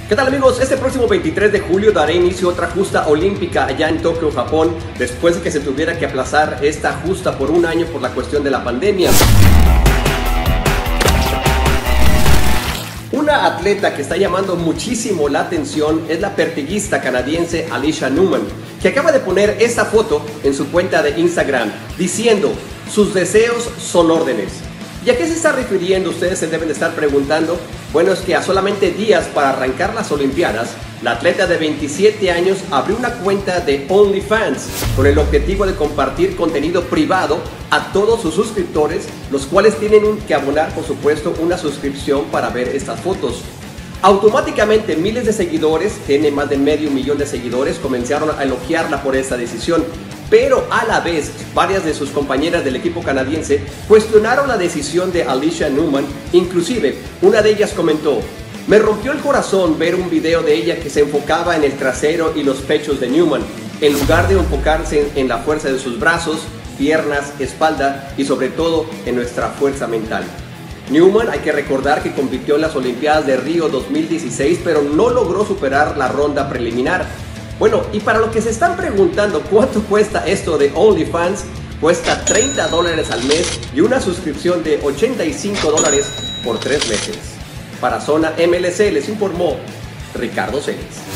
¿Qué tal, amigos? Este próximo 23 de julio dará inicio otra justa olímpica allá en Tokio, Japón, después de que se tuviera que aplazar esta justa por un año por la cuestión de la pandemia. Una atleta que está llamando muchísimo la atención es la pertiguista canadiense Alicia Newman, que acaba de poner esta foto en su cuenta de Instagram diciendo: sus deseos son órdenes. ¿Y a qué se está refiriendo? Ustedes se deben de estar preguntando. Bueno, es que a solamente días para arrancar las Olimpiadas, la atleta de 27 años abrió una cuenta de OnlyFans con el objetivo de compartir contenido privado a todos sus suscriptores, los cuales tienen que abonar, por supuesto, una suscripción para ver estas fotos. Automáticamente miles de seguidores, tiene más de medio millón de seguidores, comenzaron a elogiarla por esta decisión. Pero a la vez, varias de sus compañeras del equipo canadiense cuestionaron la decisión de Alicia Newman. Inclusive, una de ellas comentó: me rompió el corazón ver un video de ella que se enfocaba en el trasero y los pechos de Newman, en lugar de enfocarse en la fuerza de sus brazos, piernas, espalda y sobre todo en nuestra fuerza mental. Newman, hay que recordar que compitió en las Olimpiadas de Río 2016, pero no logró superar la ronda preliminar. Bueno, y para lo que se están preguntando cuánto cuesta esto de OnlyFans, cuesta $30 al mes y una suscripción de $85 por 3 meses. Para Zona MLC les informó Ricardo Celis.